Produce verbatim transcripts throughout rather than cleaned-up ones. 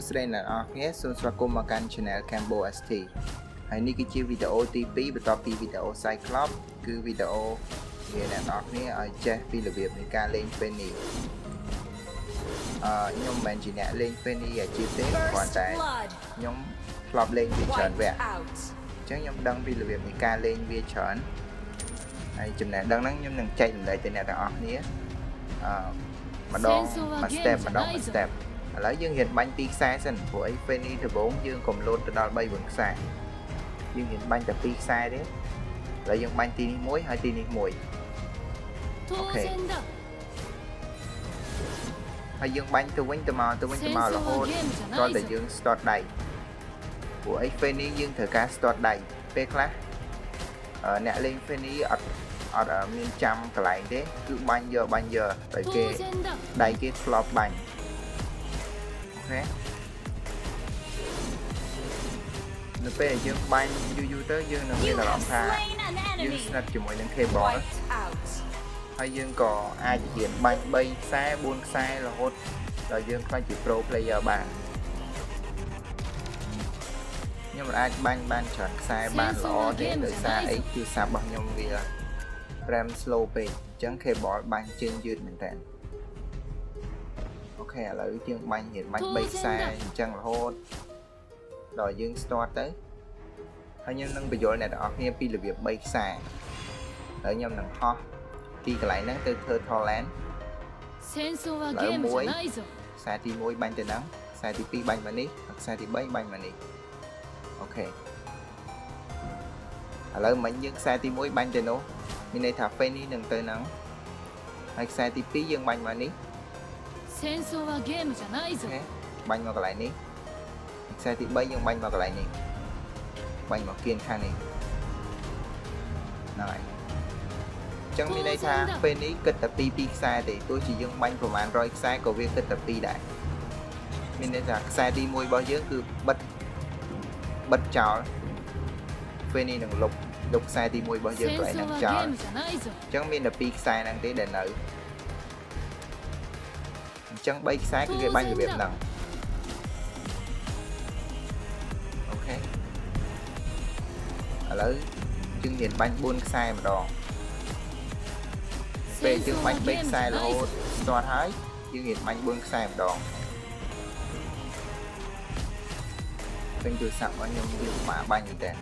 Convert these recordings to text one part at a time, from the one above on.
ស្ដីអ្នកនរគ្នាសូមស្វាគមន៍មកកាន់ Channel Cambo เอส ที ហើយនេះគឺជាវីដេអូទីពីរបន្ទាប់ពីវីដេអូ Cyclops គឺវីដេអូវាអ្នកនរគ្នាឲ្យចេះពីរបៀបនៃការលេង Penny អឺខ្ញុំមិនមែនជាអ្នកលេង Penny អាជីពទេគ្រាន់តែខ្ញុំធ្លាប់លេងវាច្រើនវគ្គអញ្ចឹងខ្ញុំដឹងពីរបៀបនៃការលេងវាច្រើនហើយចំណេះដឹងហ្នឹងខ្ញុំនឹងចែករំលែកទៅអ្នកទាំងអស់គ្នាអឺម្ដងមួយ step ម្ដងមួយ step ឥឡូវយើងរៀនបាញ់ពីខ្សែសិនព្រោះអី Penny ដំបូងយើងកុំលោតទៅដល់បី bốnខ្សែយើងរៀនបាញ់តែពីរខ្សែទេឥឡូវយើងបាញ់ទីនេះមួយហើយទីនេះមួយអូខេហើយយើងបាញ់ទៅវិញទៅមកទៅវិញទៅមករហូតដល់តែយើង start ដៃព្រោះអី Penny យើងត្រូវការ start ដៃពេលខ្លះអ្នកលេង Penny អត់អត់មានចាំកន្លែងទេគឺបាញ់យកបាញ់យកតែគេដៃគេធ្លាប់បាញ់អូខេនៅពេលយើងបាញ់យូរយូរទៅយើងនឹងមានអារម្មណ៍ថាយើងស្និទ្ធជាមួយនឹង K-ball ហើយយើងក៏អាចរៀនបាញ់បីខ្សែ bốnខ្សែរហូតដល់យើងខ្លាចជា pro player បានខ្ញុំមិនអាចបាញ់បានច្រើនខ្សែបានល្អទេដោយសារអីគឺសាប់របស់ខ្ញុំវា frame slow ពេកអញ្ចឹង K-ball បាញ់ជើងយឺតមែនតើអូខេឥឡូវយើងបាញ់រៀនបាញ់បីខ្សែអញ្ចឹងរហូតដល់យើង start ទៅហើយខ្ញុំនឹងបញ្យល់អ្នកទាំងអស់គ្នាពីរបៀបបីខ្សែហើយខ្ញុំនឹងហោះពីកន្លែងហ្នឹងទៅធ្វើ Thailand ឡើយមួយខ្សែទីមួយបាញ់ទៅហ្នឹងខ្សែទីពីរបាញ់មកនេះខ្សែទីបីបាញ់មកនេះអូខេឥឡូវមិញយើងខ្សែទីមួយបាញ់ទៅនោះមានន័យថា Penny នឹងទៅហ្នឹងហើយខ្សែទីពីរយើងបាញ់មកនេះបាញ់មកកន្លែងនេះខ្សែទីបីយើងបាញ់មកកន្លែងនេះបាញ់មកគៀនខាងនេះហ្នឹងហើយអញ្ចឹងមានន័យថា Penny គិតតែពីពីខ្សែទេទោះជាយើងបាញ់ប្រហែល រយខ្សែក៏វាគិតតែពីដែរមានន័យថាខ្សែទីមួយរបស់យើងគឺបិទបិទចោល Penny នឹងលុបលុបខ្សែទីមួយរបស់យើងទៅឯនឹងចោលអញ្ចឹងមានតែពីរខ្សែហ្នឹងទេដែលនៅអញ្ចឹងបីខ្សែគឺគេបាញ់របៀបហ្នឹងអូខេឥឡូវយើងរៀនបាញ់ bốnខ្សែម្ដងពេលយើងបាញ់បីខ្សែរហូតស្ទាត់ហើយយើងរៀនបាញ់ bốnខ្សែម្ដងពេញទូរស័ព្ទរបស់ខ្ញុំវាពិបាកបាញ់មែនតើឥ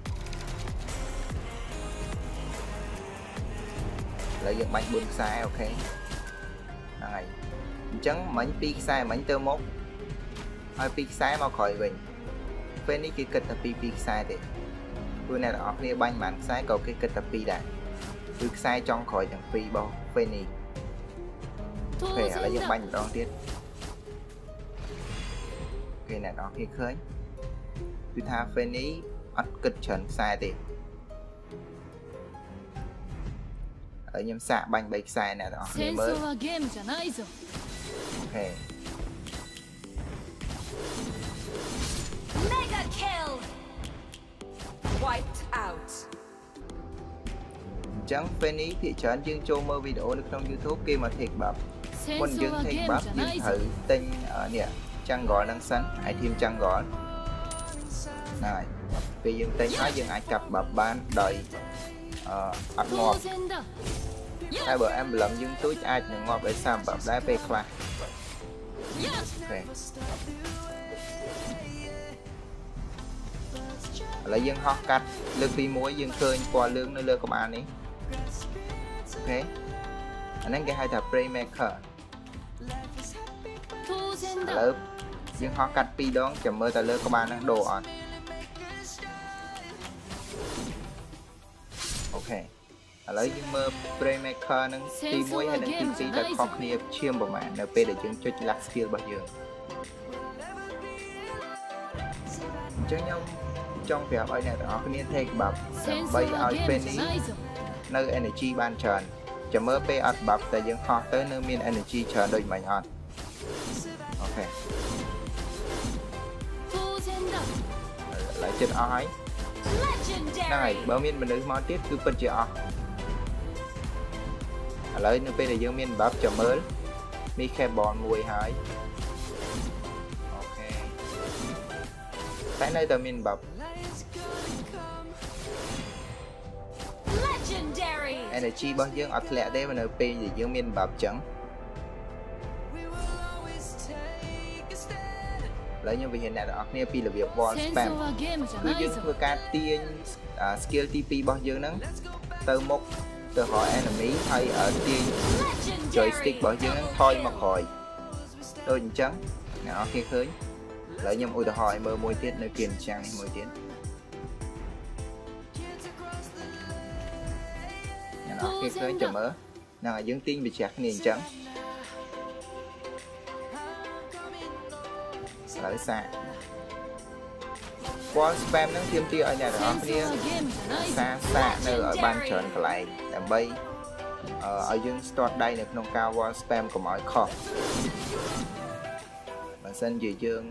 ឡូវយើងបាញ់ bốnខ្សែអូខេហ្នឹងហើយអញ្ចឹងមិញពីរខ្សែមិញទៅមុខហើយពីរខ្សែមកក្រោយវិញពេលនេះគេគិតតែពីពីរខ្សែទេព្រោះអ្នកទាំងអស់គ្នាបាញ់ប៉ុន្មានខ្សែក៏គេគិតតែពីរដែរគឺខ្សែចុងក្រោយទាំងពីររបស់ពេលនេះអូខេឥឡូវយើងបាញ់ម្ដងទៀតគេអ្នកទាំងអស់គ្នាឃើញគឺថាពេលនេះអត់គិតច្រើនខ្សែទេហើយខ្ញុំសាកបាញ់បីខ្សែអ្នកទាំងអស់គ្នាមើលអូខេMega kill wiped out អញ្ចឹង Penny ភាគច្រើនយើងចូលមើលវីដេអូនៅក្នុង YouTube គេមក take buff មុនយើង take buff យើងត្រូវទិញនេះ jungle ហ្នឹងសិន item jungle ហ្នឹងហើយពេលយើងទិញហើយយើងអាចកាប់ buff បានដោយអឺអត់ងាប់តែបើ emblem យើងទូចអាចនឹងងាប់ដោយសារ buff ដែរពេលខ្លះឥឡូវយើងហោះកាត់លើកទីមួយយើងឃើញពណ៌លឿងនៅលើក្បាលនេះអូខេអាហ្នឹងគេហៅថា Playmaker ឥឡូវយើងហោះកាត់ពីរដងចាំមើលទៅលើក្បាលហ្នឹងដូរអត់អូខេឥឡូវយើងមើល Playmaker ហ្នឹងទីមួយហើយនិងទីពីរតែខុសគ្នាឈាមប្រហែលនៅពេលដែលយើងចុច last skill របស់យើងអញ្ចឹងខ្ញុំចង់ប្រាប់ឲ្យអ្នកទាំងអស់គ្នា take buff ដើម្បីឲ្យ Penny នៅ energy បានច្រើនចាំមើលពេលអត់ buff តែយើងហោះទៅនៅមាន energy ច្រើនដូចមិញអត់អូខេឡើយចិត្តអស់ហើយហ្នឹងហើយបើមានមនុស្សមកទៀតគឺពិតជាអស់ឥឡូវនៅពេលដែលយើងមាន buff ចាំមើលមាន K-ball មួយហើយអូខេ tại nơi tờ miền bập energy bao dương ở lẹ đây mà nơi p gì dương miền bập chẳng lấy như vì hiện nay đó này pi là việc wall spam cứ dương vừa cá tiên skill tp bao dương nắng từ một từ hỏi enemy hay ở tiên joystick bao dương thôi mà khỏi tôi trắng nó khi khơi lấy nhầm ôi hỏi mơ môi tiết nơi kiền trang môi tiết nó khi khơi chậm mơ nào dương tin bị chặt nền trắng lấy xa wall spam nó tiêm tia ở nhà đó kia xa xa nơi ở ban tròn còn lại làm bay ở dương start đây được nông cao wall spam của mọi kho và sân gì dương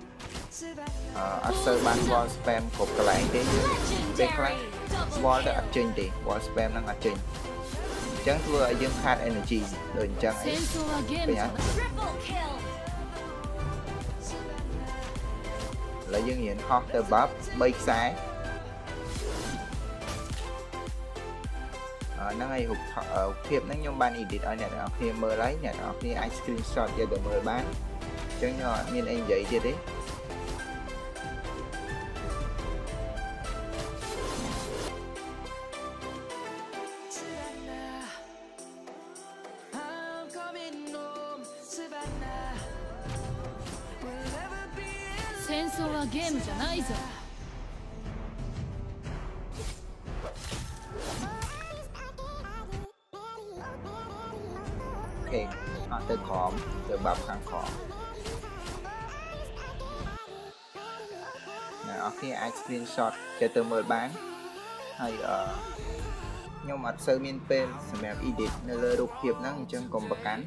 ở sơ ban wall spam cột còn lại cái cái khác wall đã trình thì wall spam đang ở trình chẳng thua ở dương khát energy đồn chẳng ấy là dương hiện hot the buff bay sáng nó ngay hụt ở khiếp nó nhông ban edit ở nhà đó khi mơ lấy nhà đó khi anh screenshot cho được mười bán chẳng nhỏ nên anh dậy chưa đấy ok nó từ khóm từ bắp khăn khóm ở khi ai screenshot cho từ mời bán hay ở nhưng mà sơ miên pen xem em edit nơi lơ đục hiệp năng chân còn bậc cánh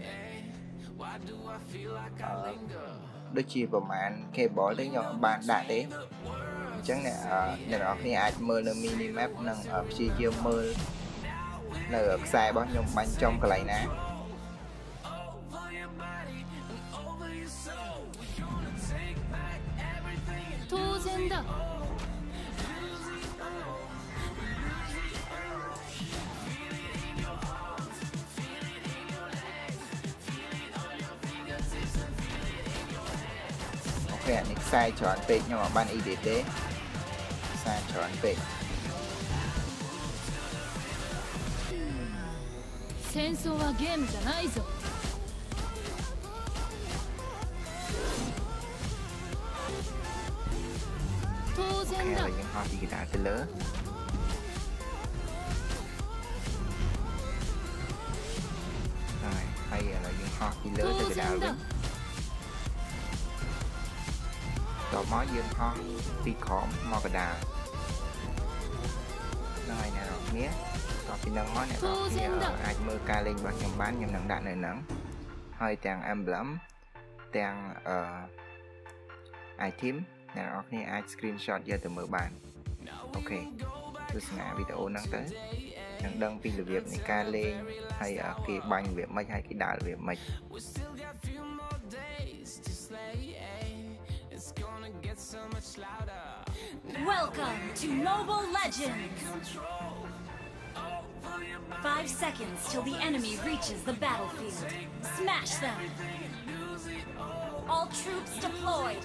đôi chỉ vào màn kê bỏ tới nhỏ bạn đại đấy chẳng nè này đó khi ai mơ nơi minimap nâng ở chi chiêu mơ nơi ở sai bao nhiêu bánh trong cái này nè ok nick sai chọn page nhưng mà ban edit đấy sai chọn page ok là những họ thì đã từ lớn rồi hay là những họ thì lớn từ cái đảo đến tỏ mó dương ho vì khóm mò cái đà rồi nè rồi nghĩa còn khi nâng món này đó thì ở ai mơ ca lên và nhầm bán nhầm nặng đạn này nắng hơi tàng emblem tàng ở item nè đó khi ai screenshot ra từ mở bàn ok tôi sẽ ngã video năng tới năng đăng pin là việc này ca lên hay ở cái banh việc mấy hay cái đà việc mấy Welcome to Mobile Legends! Five seconds till the enemy reaches the battlefield. Smash them! All troops deployed!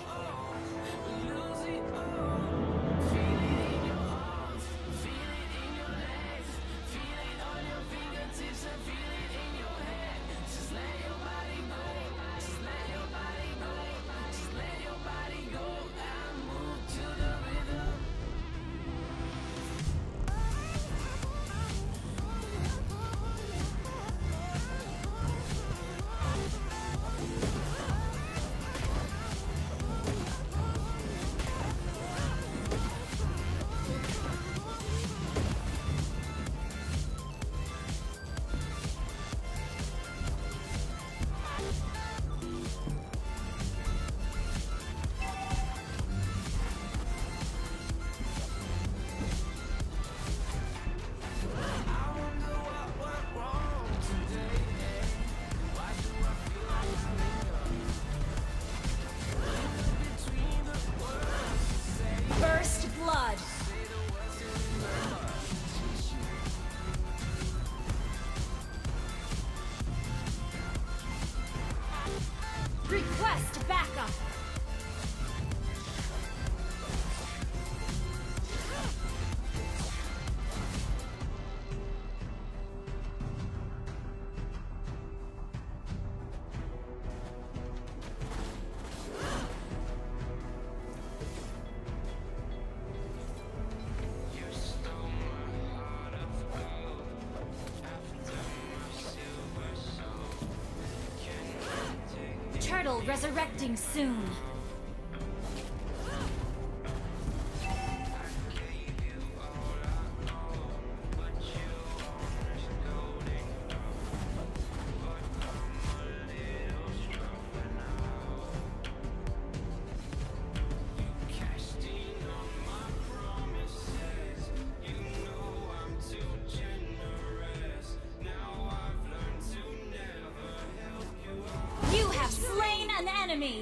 Turtle resurrecting soon. An enemy.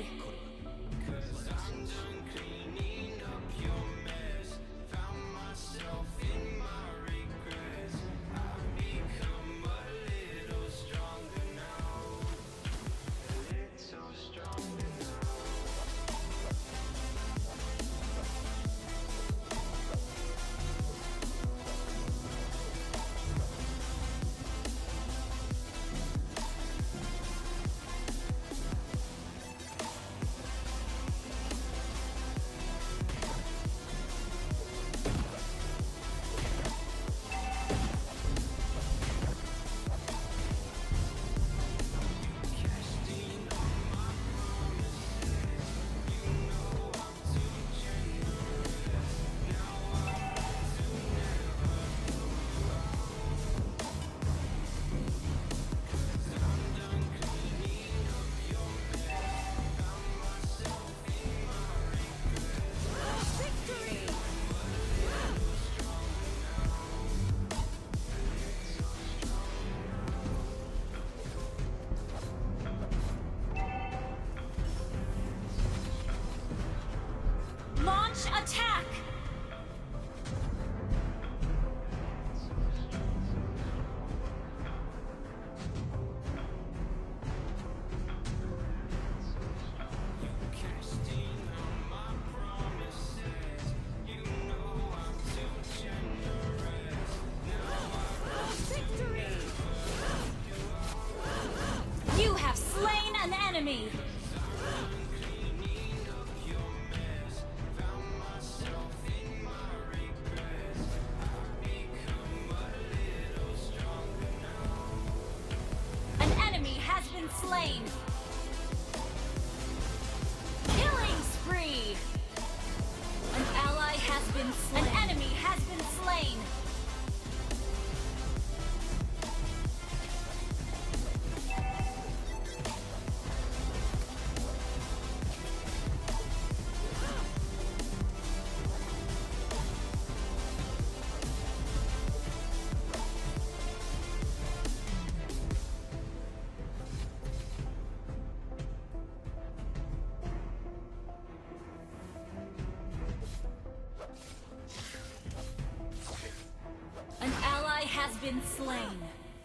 Attack! You have slain an enemy! Slain. Killing spree. An ally has been slain. An enemy has been slain. An ally has been slain.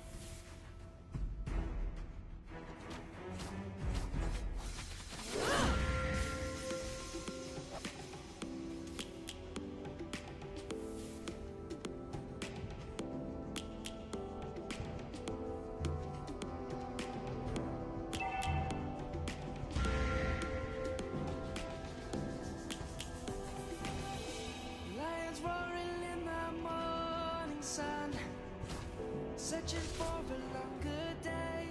Searching for a longer day.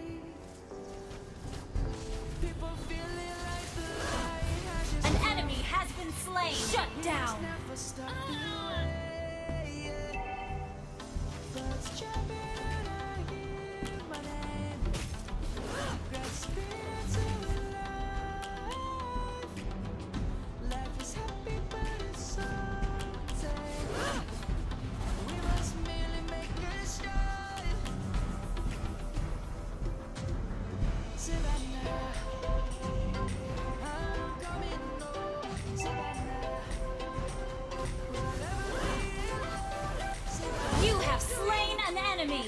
People feeling like the light has just An enemy has been slain. Shut down. never stop away. Birds jumping and I hear my name. Grasping into life. Life is happy but it's so tame. We must merely make a start. You have slain an enemy.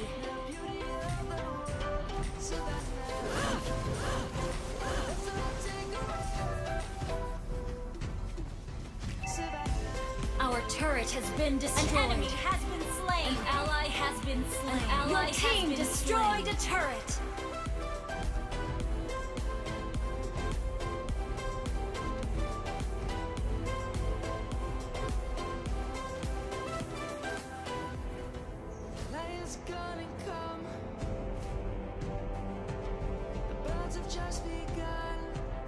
Our turret has been destroyed. An enemy has been slain. An ally has been slain. An ally Your team has been destroyed slain. A turret. Lions gonna come. The birds have just begun.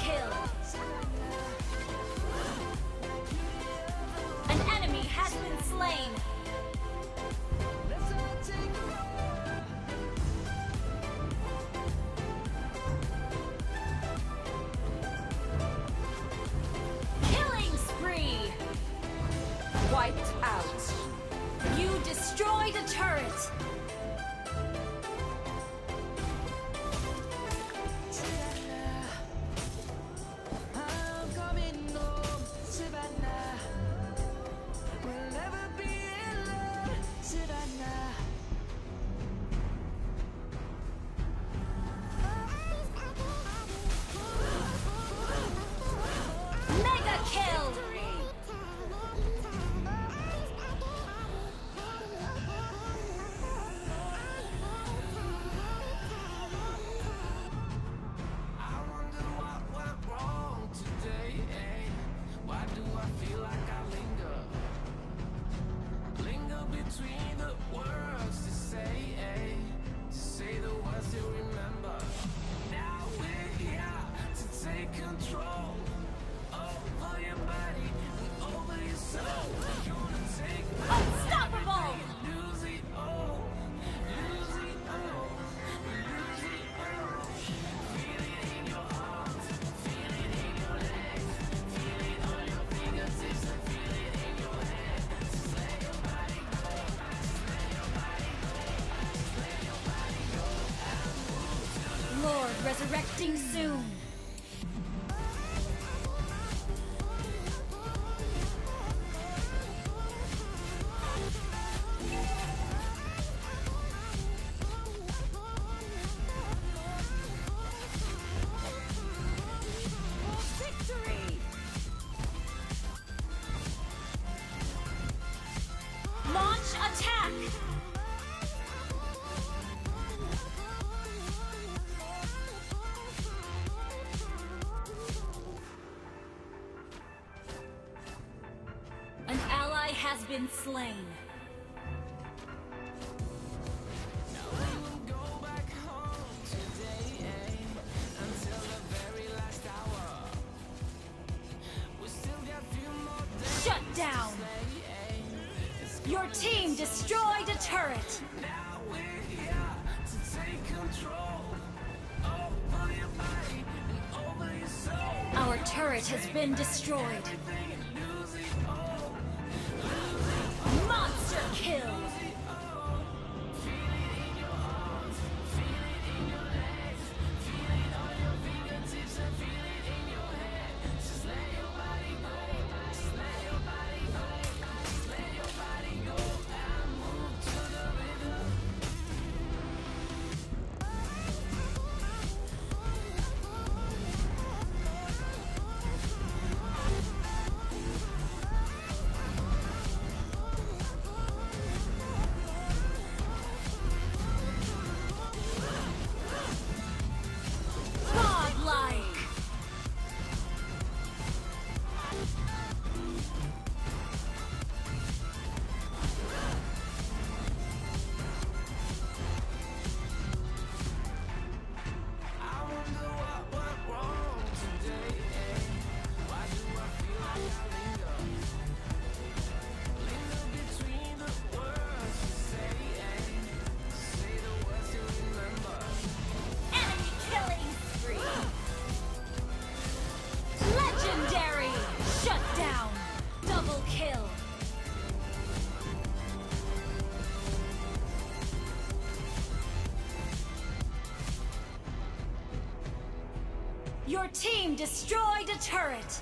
kill. An enemy has been slain. Killing spree. Wiped out. You destroyed a turret. I'm coming home, Savannah. We'll never be alone, Savannah. Mega kill. I wonder what went wrong today, eh? Why do I feel like I linger? Linger between the words to say, eh? To say the words you remember. Now we're here to take control over your body and over your soul. Gonna take Unstoppable. lose it all, lose it all, lose it all. Feel it in your heart, feel it in your legs, feel it on your fingertips and feel it in your head. Just let your body go, just let your body go, just let your body go and move to the Lord resurrecting soon. Victory. Launch attack. An ally has been slain. go back home today, eh? Until the very last hour. We still got a few more days Shut down. to play, eh? It's Your team destroyed a turret. now we're here to take control over your body and over your soul. Our turret has been destroyed. Everything and lose it all, Monster kill. feel it in your arms, feel it in your legs, feel it on your fingertips and feel it in your head. Just let your body go, just let your body go, just let your body go and move to the rhythm. Godlike. I wonder what went wrong today, eh? Why do I feel like I linger? Linger between the words you say, eh? Say the words you remember. Enemy killing spree. Legendary. Shut down. Double kill. Your team destroyed a turret.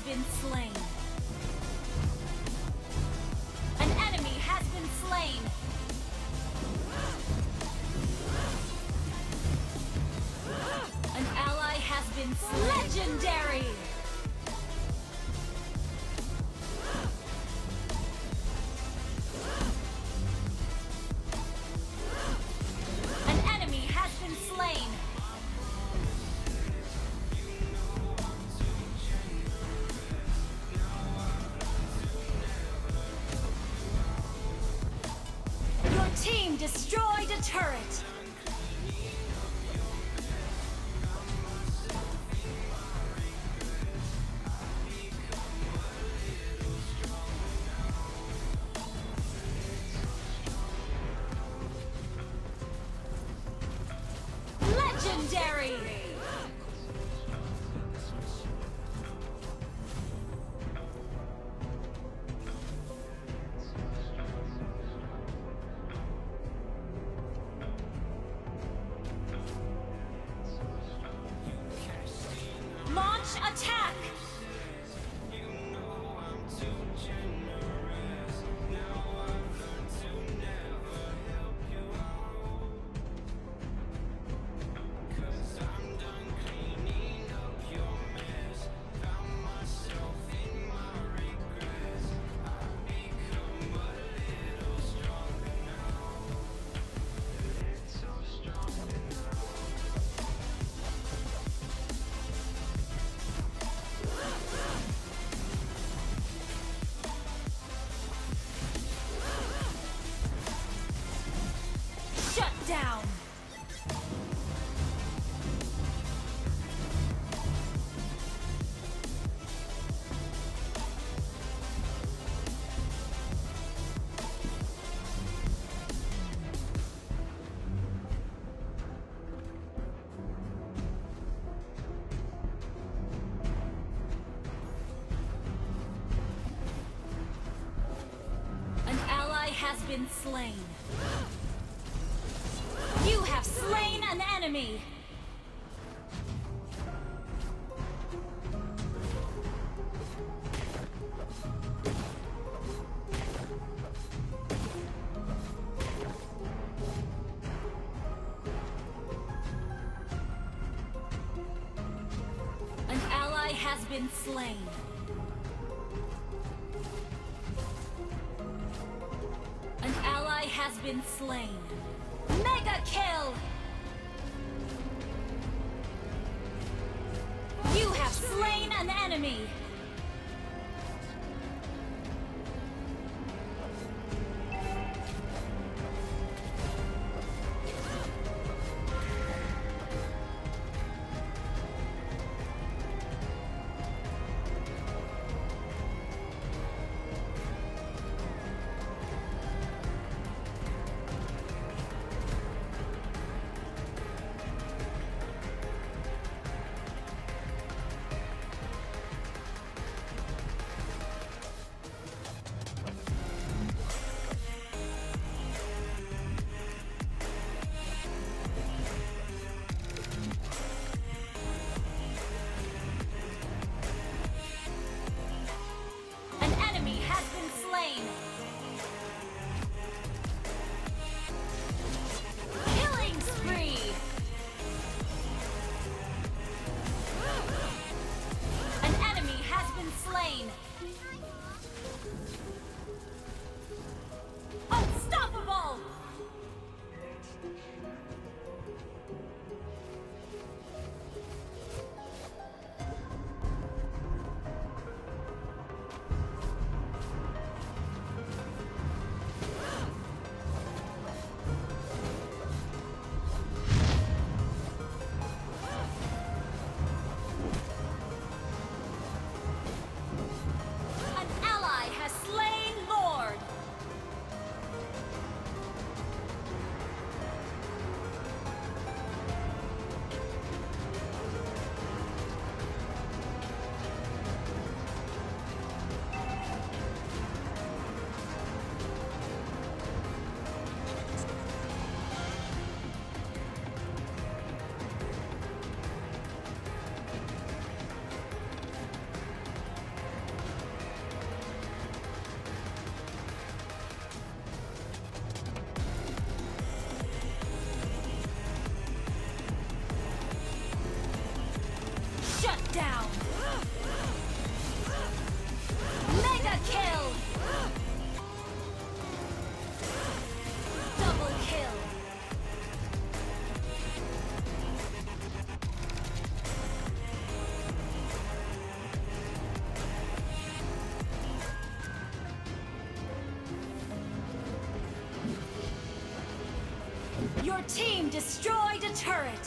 been slain. An enemy has been slain. An ally has been slain. Legendary! An enemy has been slain. Your team destroyed a turret. Legendary! Launch attack! Shut down! An ally has been slain. You have slain an enemy! An ally has been slain. An ally has been slain. Mega kill! You have slain an enemy! down. Mega kill. Double kill. Your team destroyed a turret.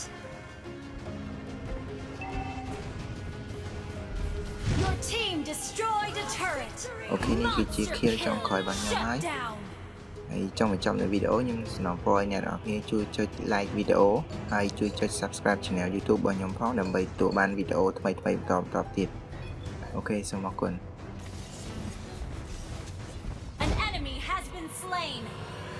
Your team destroyed a turret. Ok,នេះគឺជា kill ចុងក្រោយរបស់ខ្ញុំហើយ ហើយចង់បញ្ចប់នៅវីដេអូខ្ញុំស្នើពរឲ្យអ្នកនរគ្នាជួយចុច like វីដេអូហើយជួយចុច subscribe channel YouTube របស់ខ្ញុំផងដើម្បីទទួលបានវីដេអូថ្មីៗបន្តបន្តទៀតអូខេសូមអរគុណ An enemy has been slain.